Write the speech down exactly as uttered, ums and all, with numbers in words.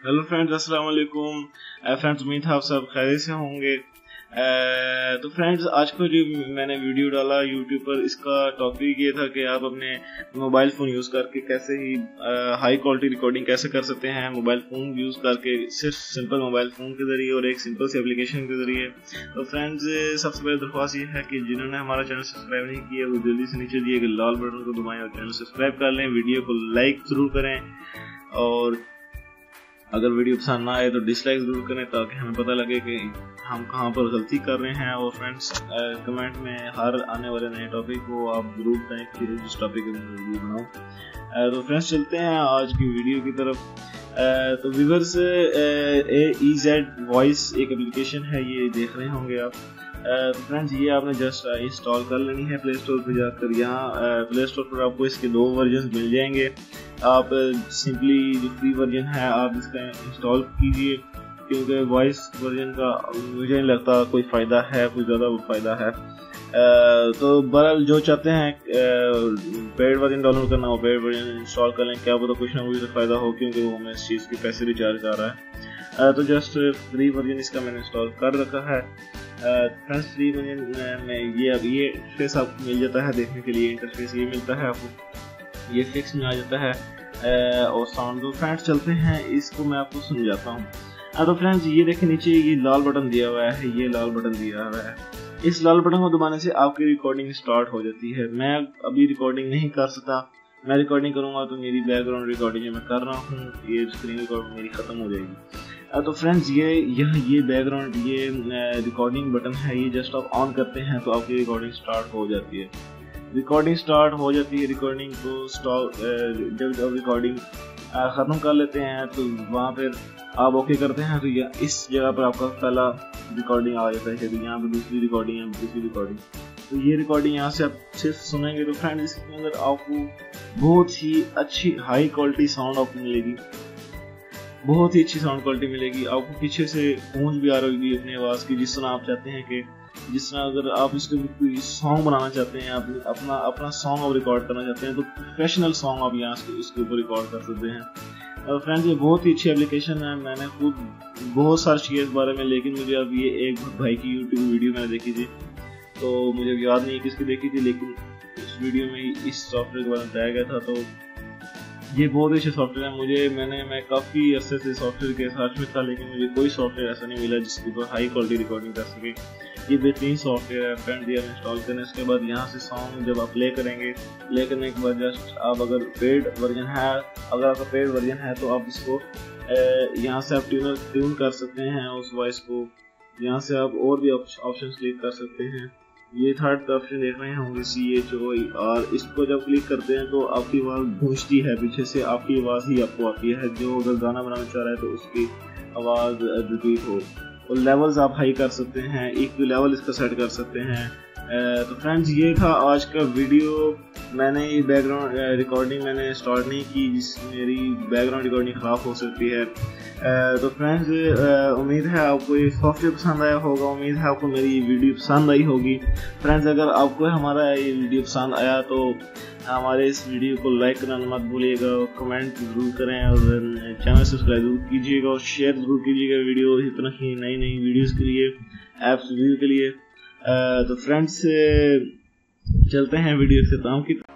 Hello friends, अस्सलाम वालेकुम। Friends, उम्मीद है आप सब खैरियत से होंगे। uh, तो फ्रेंड्स, आज को जो मैंने वीडियो डाला यूट्यूब पर, इसका टॉपिक ये था कि आप अपने मोबाइल फ़ोन यूज़ करके कैसे ही हाई क्वालिटी रिकॉर्डिंग कैसे कर सकते हैं मोबाइल फ़ोन यूज़ करके, सिर्फ सिंपल मोबाइल फ़ोन के ज़रिए और एक सिंपल सी एप्लीकेशन के ज़रिए। तो फ्रेंड्स, सबसे पहले दरख्वास्त ये है कि जिन्होंने हमारा चैनल सब्सक्राइब नहीं किया वो जल्दी से नीचे दिए गए लाल बटन को दबाएं और चैनल सब्सक्राइब कर लें। वीडियो को लाइक ज़रूर करें और अगर वीडियो पसंद ना आए तो डिसलाइक ज़रूर करें ताकि हमें पता लगे कि हम कहाँ पर गलती कर रहे हैं। और फ्रेंड्स, कमेंट में हर आने वाले नए टॉपिक को आप ज़रूर बताएं कि जिस टॉपिक में वीडियो बनाऊँ। तो फ्रेंड्स, चलते हैं आज की वीडियो की तरफ। तो viewers, A E Z voice एक एप्लीकेशन है, ये देख रहे होंगे आप। तो फ्रेंड्स, ये आपने जस्ट इंस्टॉल कर लेनी है प्ले स्टोर पर जाकर। यहाँ प्ले स्टोर पर आपको इसके दो वर्जन मिल जाएंगे। आप सिंपली जो फ्री वर्जन है आप इसका इंस्टॉल कीजिए, क्योंकि वॉइस वर्जन का मुझे नहीं लगता कोई फ़ायदा है, कोई ज़्यादा फ़ायदा है। तो बहरहाल जो चाहते हैं पेड वर्जन डाउनलोड करना, वो पेड वर्जन इंस्टॉल कर लें। क्या पता कुछ ना कुछ तो फ़ायदा हो, क्योंकि वो हमें इस चीज़ के पैसे रिचार्ज कर रहा है। तो जस्ट फ्री वर्जन इसका मैंने इंस्टॉल कर रखा है। फ्रेंड्स, फ्री वर्जन में ये अब ये इंटरफेस आपको मिल जाता है, देखने के लिए इंटरफेस ये मिलता है आपको, ये फिक्स में आ जाता है। और साउंड। तो फ्रेंड्स, चलते हैं, इसको मैं आपको समझाता हूँ। तो फ्रेंड्स, ये देखें नीचे ये लाल बटन दिया हुआ है, ये लाल बटन दिया हुआ है। इस लाल बटन को दबाने से आपकी रिकॉर्डिंग स्टार्ट हो जाती है। मैं अभी रिकॉर्डिंग नहीं कर सकता, मैं रिकॉर्डिंग करूँगा तो मेरी बैकग्राउंड रिकॉर्डिंग जो मैं कर रहा हूँ, ये स्क्रीन रिकॉर्डिंग मेरी ख़त्म हो जाएगी। तो फ्रेंड्स, ये यह ये बैकग्राउंड ये रिकॉर्डिंग बटन है, ये जस्ट आप ऑन करते हैं तो आपकी रिकॉर्डिंग स्टार्ट हो जाती है। रिकॉर्डिंग स्टार्ट हो जाती है। रिकॉर्डिंग को स्टॉप जब जब रिकॉर्डिंग ख़त्म कर लेते हैं तो वहाँ पर आप ओके करते हैं, तो या इस जगह पर आपका पहला रिकॉर्डिंग आ जाता है। तो यहाँ पर दूसरी रिकॉर्डिंग है, दूसरी रिकॉर्डिंग, तो ये रिकॉर्डिंग यहाँ से आप सिर्फ सुनेंगे तो फ्रेंड्स, इसके अंदर आपको बहुत ही अच्छी हाई क्वालिटी साउंड आपको मिलेगी, बहुत ही अच्छी साउंड क्वालिटी मिलेगी। आपको पीछे से गूंज भी आ रही होगी अपनी आवाज़ की, जिस तरह आप चाहते हैं कि जिस तरह अगर आप इसके कोई सॉन्ग बनाना चाहते हैं, आप अपना अपना सॉन्ग आप रिकॉर्ड करना चाहते हैं, तो प्रोफेशनल सॉन्ग आप यहाँ से इसके ऊपर रिकॉर्ड कर सकते हैं। और फ्रेंड्स, ये बहुत ही अच्छी एप्लीकेशन है। मैंने खुद बहुत सर्च किया इस बारे में, लेकिन मुझे अब ये एक भाई की यूट्यूब वीडियो मैंने देखी थी, तो मुझे याद नहीं किसकी देखी थी, लेकिन इस वीडियो में इस सॉफ्टवेयर के बारे में बताया गया था। तो ये बहुत अच्छे सॉफ्टवेयर है। मुझे मैंने मैं काफ़ी अरसे से सॉफ्टवेयर के सर्च में था, लेकिन मुझे कोई सॉफ्टवेयर ऐसा नहीं मिला जिसके ऊपर हाई क्वालिटी रिकॉर्डिंग कर सके। ये बेहतरीन सॉफ्टवेयर है फ्रेंड्स, ये आप इंस्टॉल करें। इसके बाद यहाँ से सॉन्ग जब आप प्ले करेंगे, प्ले करने के बाद जस्ट आप अगर पेड वर्जन है अगर आपका पेड वर्जन है तो आप इसको यहाँ से आप ट्यूनर ट्यून कर सकते हैं उस वॉइस को। यहाँ से आप और भी ऑप्शन क्लिक कर सकते हैं। ये थर्ड ऑप्शन देख रहे होंगे, सी एच ओ आई, और इसको जब क्लिक करते हैं तो आपकी आवाज़ गूंजती है, पीछे से आपकी आवाज़ ही आपको आती है। जो अगर गाना बनाना चाह रहा है तो उसकी आवाज़ रिपीट हो। और लेवल्स आप हाई कर सकते हैं, एक लेवल इसका सेट कर सकते हैं। तो फ्रेंड्स, ये था आज का वीडियो। मैंने ये बैकग्राउंड रिकॉर्डिंग मैंने स्टार्ट नहीं की, जिससे मेरी बैकग्राउंड रिकॉर्डिंग ख़राब हो सकती है। तो फ्रेंड्स, उम्मीद है आपको ये सॉफ्टवेयर पसंद आया होगा, उम्मीद है आपको मेरी ये वीडियो पसंद आई होगी। फ्रेंड्स, अगर आपको हमारा ये वीडियो पसंद आया तो हमारे इस वीडियो को लाइक करना मत भूलिएगा, कमेंट ज़रूर करें और चैनल सब्सक्राइब ज़रूर कीजिएगा और शेयर ज़रूर कीजिएगा वीडियो इतना ही नई नई वीडियोज़ के लिए, ऐप्स रिव्यू के लिए। तो फ्रेंड्स, चलते हैं वीडियो से काम की